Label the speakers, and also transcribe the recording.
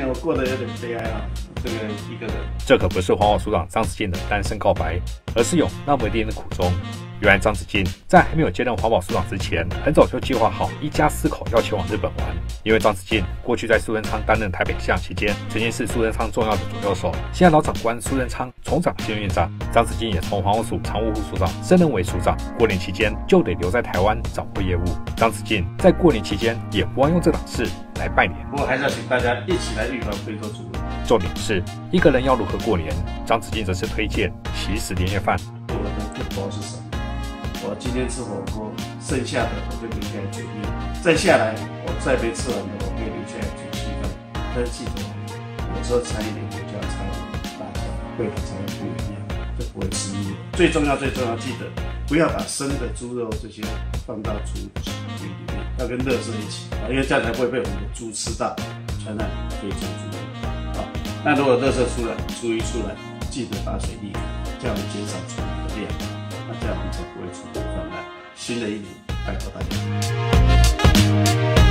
Speaker 1: 我过得有点悲哀啊，这个一个人。
Speaker 2: 这可不是黄网署长张子敬的单身告白，而是有那么一点的苦衷。原来张子敬在还没有接任环保署长之前，很早就计划好一家4口要前往日本玩。因为张子敬过去在苏贞昌担任台北市长期间，曾经是苏贞昌重要的左右手。现在老长官苏贞昌重掌新院长，张子敬也从环保署常务副署长升任为署长。过年期间就得留在台湾掌握业务。张子敬在过年期间也不忘用这档事来拜年。
Speaker 1: 不过还是要请大家一起来预防非洲猪瘟。
Speaker 2: 重点是一个人要如何过年，张子敬则是推荐起司年夜饭。
Speaker 1: 我的不包是什么？我今天吃火锅，剩下的我就留下来煮面，再下来我再没吃完的我可以留下来煮稀饭。但是记得，有时候掺一点胡椒，掺一点辣椒，味道才会不一样，就不会吃腻。最重要，记得不要把生的猪肉这些放到猪里面，要跟垃圾一起啊，因为这样才不会被我们的猪吃到，传染非洲猪瘟啊。那如果垃圾出来，猪一出来，记得把水沥干，这样减少处理的量。那这样我们才不会出现泛滥。新的一年，拜托大家。